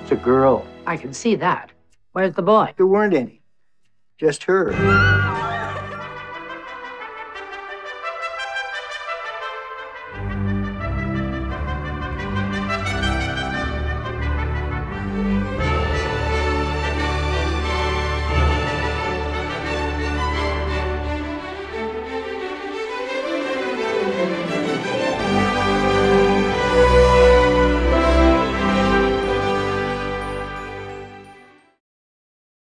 It's a girl. I can see that. Where's the boy? There weren't any. Just her.